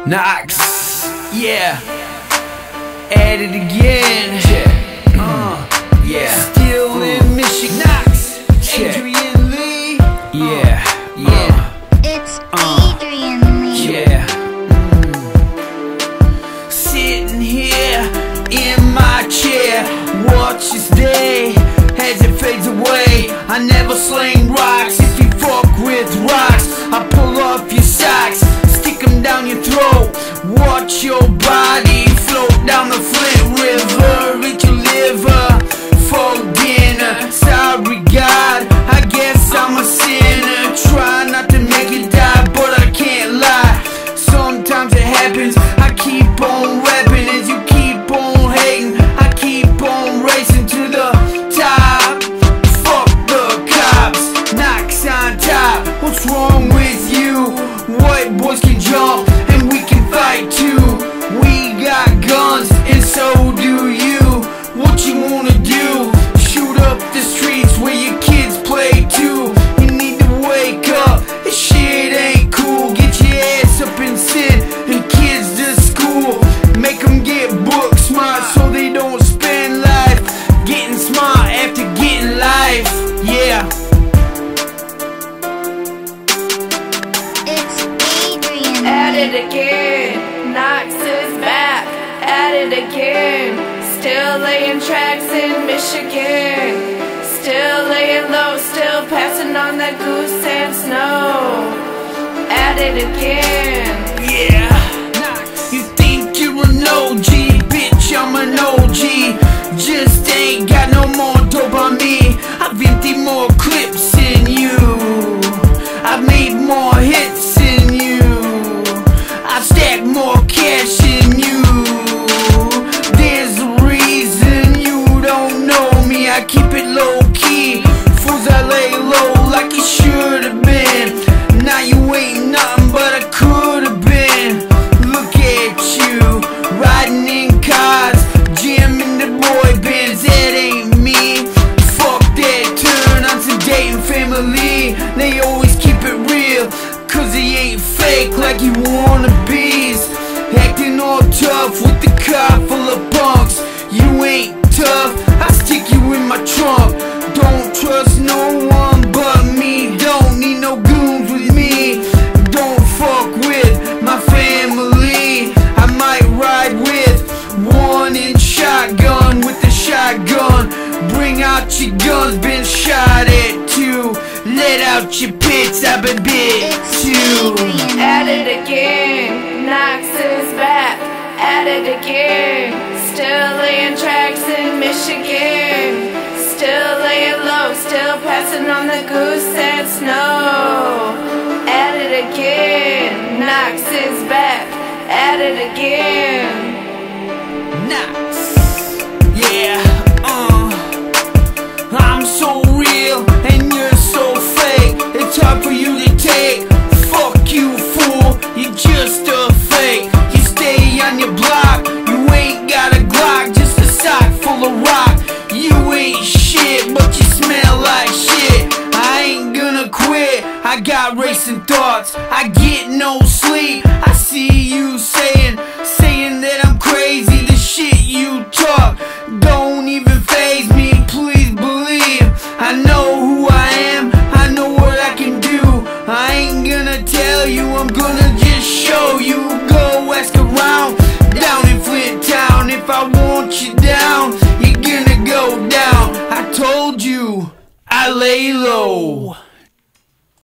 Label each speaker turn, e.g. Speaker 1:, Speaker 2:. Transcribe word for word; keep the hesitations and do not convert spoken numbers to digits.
Speaker 1: Nox, yeah, at it again, yeah, uh, yeah, still in Michigan, Nox, Adrian Lee, yeah, yeah,
Speaker 2: it's Adrian Lee,
Speaker 1: yeah, mm. Sitting here in my chair, watch this day as it fades away. I never sling rocks. If you fuck with rocks, I pull off your socks, stick them down your throat, watch your body float down the Flint River, eat your liver for dinner. Sorry God, I guess I'm a sinner. Try not to make it die, but I can't lie. Sometimes it happens. I keep on rapping as you keep on hating. I keep on racing to the top. Fuck the cops, Nox on top. What's wrong with you? White boys can jump and we can fight too. We got guns and so do you. What you wanna do? Shoot up the streets where your kids play too. You need to wake up, this shit ain't cool. Get your ass up and send and kids to school. Make them get book smart so they don't spend life getting smart after getting life. Yeah.
Speaker 2: it's Adrian
Speaker 3: At
Speaker 2: Lee.
Speaker 3: it again, Noxus back, at it again. Still laying tracks in Michigan. Still laying low, still passing on that goose and snow. At it again.
Speaker 1: Yeah, you think you're an O G, bitch, I'm an O G. Just ain't got no more dope on me. I've emptied more clips than you. I've made more hits than you. I've stacked more cash than you. There's a reason you don't know me. I keep it low key. Fools, I lay low like it should have been. Now you ain't nothing but I could have been. Look at you, riding in cars, jamming the boy bands. That ain't me. Fuck that, turn on some dating family. They always keep it real, cause he ain't fake like you wanna be. Acting all tough with the car full of punks. You ain't tough, I stick you in my trunk. Don't trust no one but me. Don't need no goons with me. Don't fuck with my family. I might ride with one in shotgun with the shotgun. Bring out your guns, been shot at too. Let out your pits, I've been bit
Speaker 2: It's
Speaker 1: too.
Speaker 2: Adrian
Speaker 3: At
Speaker 2: Lee.
Speaker 3: it again, Noxus back, at it again. Still laying tracks in Michigan. Still laying low, still passing on the goose and snow. At it again, Noxus back, at it again.
Speaker 1: Nox, yeah, uh I'm so real and you're so fake. It's hard for you to take. Fuck you, fool, you're just a fake. You stay on your block, you ain't got a Glock, just a sock full of rock. You ain't shit, but you smell like shit. I ain't gonna quit, I got racing thoughts, I get no sleep. I see you saying, saying that I'm crazy. The shit you talk don't even faze me, please believe. I know who I am, I know what I can do. I ain't gonna tell you, I'm gonna just show you. Go ask around, down in Flint Town. If I want you down, you're gonna go down. I told you, I lay low.